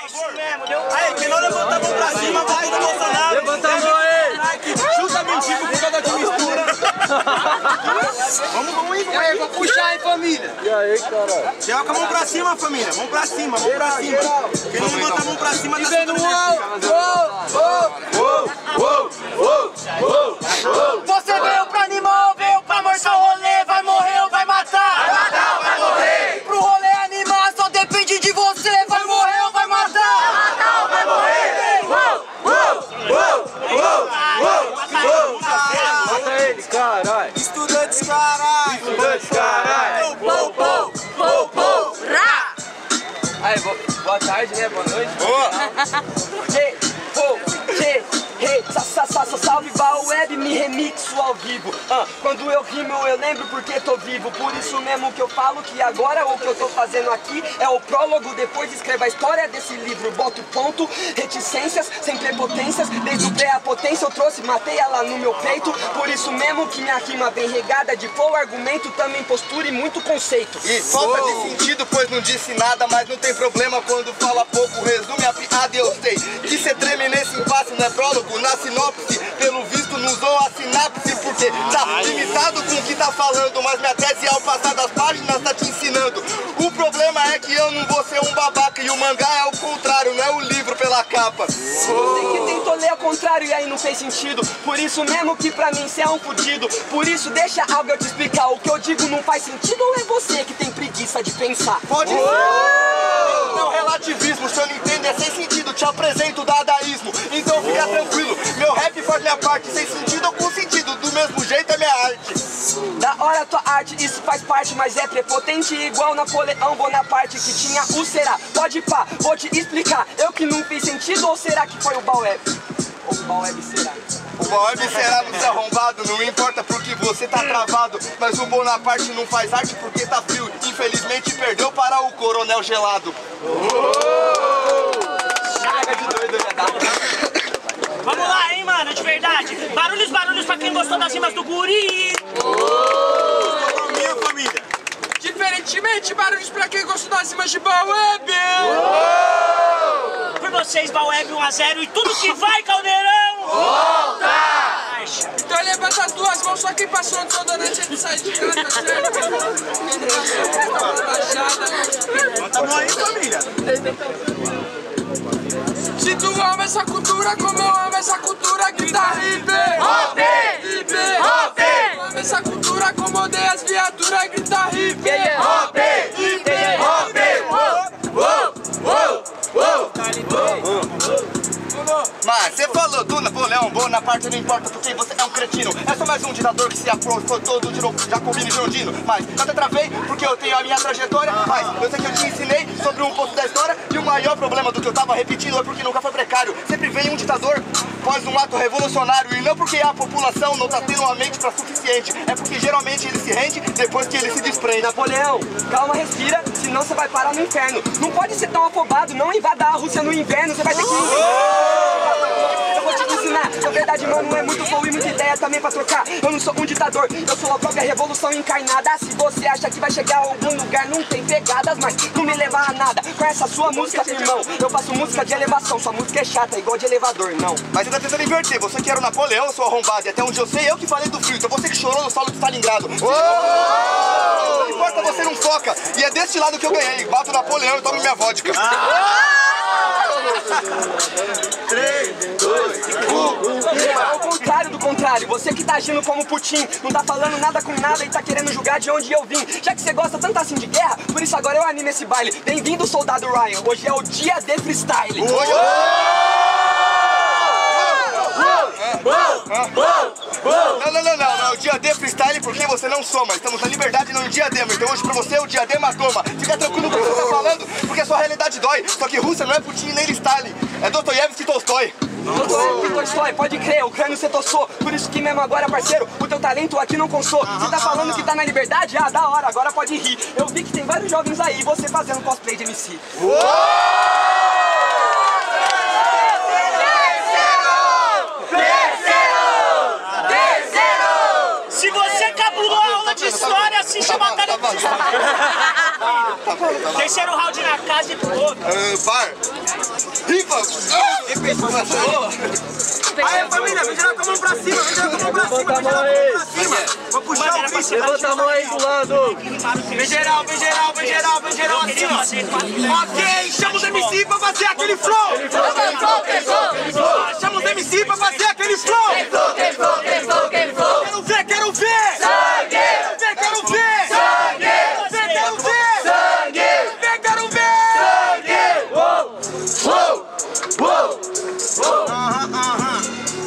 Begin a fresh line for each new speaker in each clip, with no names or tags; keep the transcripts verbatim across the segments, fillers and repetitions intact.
Isso mesmo, deu. Aí, quem não levantar a mão pra cima, vai do Bolsonaro. Levanta a mão aí. Chuta mendigo por causa de mistura. Vamos, vamos ir, vamos aí, vou puxar aí, família.
E aí, caralho?
Coloca a mão pra cima, família. Mão pra cima, mão pra cima. Quem não levanta a mão pra cima, tá
vendo?
Você veio pra animal, veio pra morcer o rolê, vai morrer ou vai matar?
Vai matar ou vai morrer?
Pro rolê animar só depende de você, vai morrer ou vai matar?
Vai matar ou vai morrer? Uou, uou, uou, uou, uou.
Mata ele, caralho.
Estudantes, caralho.
Estudantes, caralho.
Pou, pou, pou, pou, rá.
Aí, boa tarde, né? Boa noite.
Boa.
Hey, pou, hey, hey, sa, sa, sa, sa, salve, Baweb, me remixo ao vivo. Ah, quando eu rimo eu lembro porque tô vivo. Por isso mesmo que eu falo que agora o que eu tô fazendo aqui é o prólogo. Depois escreva a história desse livro. Boto ponto, reticências, sem prepotências. Desde o pré a potência eu trouxe, matei ela no meu peito. Por isso mesmo que minha rima vem regada de flow, argumento, também postura e muito conceito.
E falta de sentido, pois não disse nada, mas não tem problema quando fala pouco. Resume a piada e eu sei que cê treme nesse impasse, não é prólogo, na sinopse. Pelo visto não usou a sinapse, porque tá limitado com o que tá falando. Mas minha tese ao passar das páginas tá te ensinando. O problema é que eu não vou ser um babaca, e o mangá é o contrário, não é o livro pela capa.
Você que tentou ler ao contrário e aí não fez sentido. Por isso mesmo que pra mim cê é um fudido. Por isso deixa algo eu te explicar. O que eu digo não faz sentido ou é você que tem preguiça de pensar?
Pode ser. Meu relativismo, se eu não entendo é sem sentido. Te apresento o dadaísmo, então fica tranquilo. Meu rap faz minha parte, sem sentido ou com sentido. Do mesmo jeito é minha arte.
Da hora tua arte, isso faz parte, mas é prepotente igual Napoleão Bonaparte que tinha o será. Pode pá, vou te explicar. Eu que não fiz sentido ou será que foi o Baweb? Ou o Baweb será?
O Baweb será no seu arrombado, não importa porque você tá travado. Mas o Bonaparte não faz arte porque tá frio. Infelizmente perdeu para o Coronel Gelado.
Chaga de doido, né?
Vamos lá, hein, mano, de verdade. Barulhos, barulhos pra quem gostou das rimas do guri.
Oh! Minha família.
Diferentemente, barulhos pra quem gostou das rimas de Baweb.
Por vocês, Baweb um a zero e tudo que vai, Caldeirão.
Volta!
Então levanta as duas mãos, só quem passou toda noite ele sai de casa, tá certo?
Levanta a mão aí, família.
Se tu ama essa cultura como eu amo essa cultura, grita hip
Hop!
hip
Hop!
Tu ama essa cultura como odeia as viaturas, grita hip
Hop!
hip
Hop! Uou! Uou! Uou!
Mas você falou do Napoleão Bonaparte, não importa porque você é um cretino. É só mais um ditador que se aprontou todo de Jacobino e Girondino. Mas eu até travei porque eu tenho a minha trajetória. Mas eu sei que eu te ensinei sobre um pouco da história. E o maior problema do que eu tava repetindo é porque nunca foi precário. Sempre vem um ditador após um ato revolucionário. E não porque a população não tá tendo uma mente pra suficiente. É porque geralmente ele se rende depois que ele se desprende.
Napoleão, calma, respira, senão você vai parar no inferno. Não pode ser tão afobado, não invada a Rússia no inverno. Você vai ter que... Eu vou te ensinar, na verdade, mano, é muito flow e muita ideia também pra trocar. Eu não sou um ditador, eu sou a própria revolução encarnada. Se você acha que vai chegar a algum lugar, não tem pegadas, mas não me leva a nada. Com essa sua música, irmão, eu faço música de elevação. Sua música é chata, igual de elevador, não.
Mas você tá tentando inverter, você que era o Napoleão, seu arrombado. E até onde eu sei, eu que falei do frio. Então você que chorou no solo de Stalingrado. Oh! Não importa, você não foca. E é deste lado que eu ganhei. Bato o Napoleão e tomo minha vodka.
três, dois, um.
É o contrário do contrário, você que tá agindo como Putin, não tá falando nada com nada e tá querendo julgar de onde eu vim. Já que você gosta tanto assim de guerra, por isso agora eu animo esse baile. Bem-vindo, soldado Ryan, hoje é o dia de freestyle.
Hoje Não, não, não, não, não, é o dia D freestyle porque você não soma. Estamos na liberdade, não no diadema. Então hoje pra você é o diadema toma. Fica tranquilo com o que você tá falando, porque a sua realidade dói. Só que Rússia não é Putin nem Stalin, é Dostoiévski e Tolstói.
Dostoiévski, Tolstói, pode crer, o crânio você tossou. Por isso que mesmo agora, parceiro, o teu talento aqui não consou. Você tá falando que tá na liberdade? Ah, da hora, agora pode rir. Eu vi que tem vários jovens aí, você fazendo cosplay de M C.
Se você cabulou a aula de história, assiste a batalha do
Tá bom, tá bom.
terceiro round na casa e pro outro.
Uh, bar. rifa!
Aí, família, vem geral com a mão pra cima, vem geral com a mão pra cima, vem geral com a mão pra cima. Vou puxar o bicho.
Levanta a mão aí do lado.
Vem geral, vem geral, vem geral, vem geral assim, ó. Ok, chama os M C pra fazer aquele flow. Chama os M C pra fazer aquele flow. Quero ver, quero ver. Sangue. Quero ver, quero ver. Sangue. Quero ver. Sangue. Quero ver.
Sangue. Uou, uou, uou.
Aham, aham.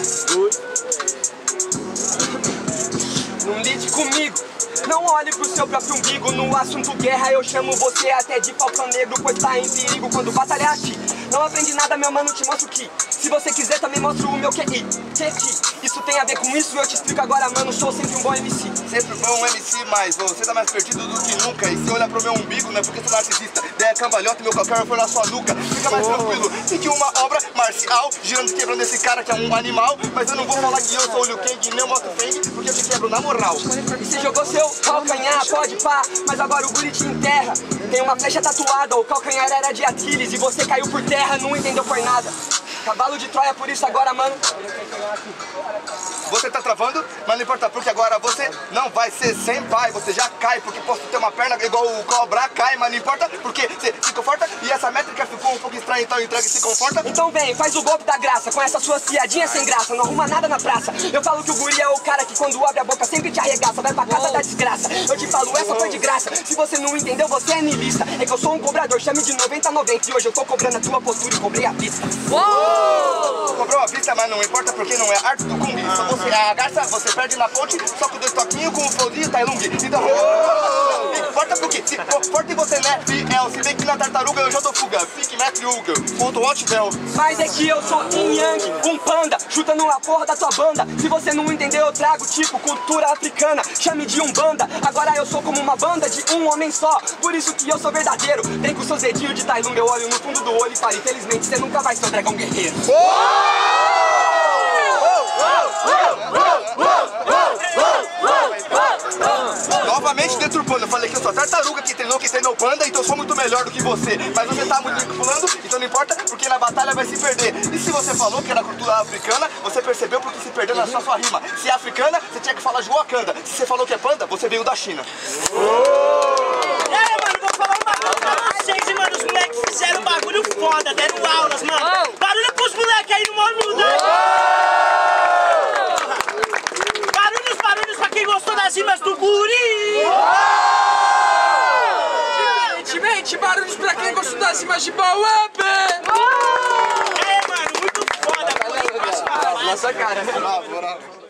Não lide comigo, não olhe pro seu próprio umbigo. No assunto guerra eu chamo você até de falcão negro, pois tá em perigo quando batalhar aqui. Não aprendi nada, meu mano, te mostro que se você quiser também mostro o meu Q I. Q I, isso tem a ver com isso, eu te explico agora, mano, sou sempre um bom M C.
Sempre bom M C, mas você tá mais perdido do que nunca. E se olhar pro meu umbigo, não é porque sou narcisista. Ideia cambalhota e meu qualquer foi na sua nuca. Fica mais tranquilo, fique uma obra marcial, girando e quebrando esse cara que é um animal. Mas eu não vou falar que eu sou o Liu Kang e meu moto Fang, porque eu te quebro na moral.
E você jogou seu calcanhar, pode pá, mas agora o bully te enterra. Tem uma flecha tatuada, o calcanhar era de Aquiles e você caiu por terra, não entendeu por nada. Cavalo de Troia, por isso agora, mano.
Você tá travando, mas não importa porque agora você não vai ser senpai. Você já cai, porque posso ter uma perna igual o cobra cai, mas não importa porque você se conforta. E essa métrica ficou um pouco estranha, então entrega e se conforta.
Então vem, faz o golpe da graça, com essas suas piadinhas sem graça, não arruma nada na praça. Eu falo que o guri é o cara que quando abre a boca sempre te arregaça, vai pra casa da desgraça. Eu te falo, essa foi de graça, se você não entendeu, você é niilista. É que eu sou um cobrador, chame de noventa a noventa e hoje eu tô cobrando a tua postura e cobrei a pista.
Cobrou a vista, mas não importa porque não é arte do Kung. Só você é a garça, você perde na ponte, só com dois toquinhos com o flowzinho Tai Lung. Então, não importa porque se for forte você não é fiel. Se bem que na tartaruga eu já dou fuga. Fique mestre Hugo, ponto out del.
Mas é que eu sou Yin Yang, um panda, chutando a porra da tua banda. Se você não entendeu, eu trago tipo cultura africana. Chame de umbanda, agora eu sou como uma banda de um homem só. Por isso que eu sou verdadeiro. Vem com seus dedinhos de Tai Lung, eu olho no fundo do olho e falo, infelizmente você nunca vai ser um dragão guerreiro.
Novamente deturpando, eu falei que eu sou a tartaruga que treinou, que treinou panda, então eu sou muito melhor do que você. Mas você tá muito manipulando, então não importa, porque na batalha vai se perder. E se você falou que era cultura africana, você percebeu porque se perdeu na sua, sua rima. Se é africana, você tinha que falar de Wakanda. Se você falou que é panda, você veio da China.
E aí, mano, vou falar uma coisa pra vocês, e, mano, os moleques fizeram um bagulho foda, deram aulas, mano. Barulho pros moleques aí no maior humildade. Barulhos, barulhos pra quem gostou das rimas do guri.
Gente, barulhos pra quem gostou das rimas de Bauebe.
É, mano, muito foda, mano.
Nossa cara.
Bravo, bravo.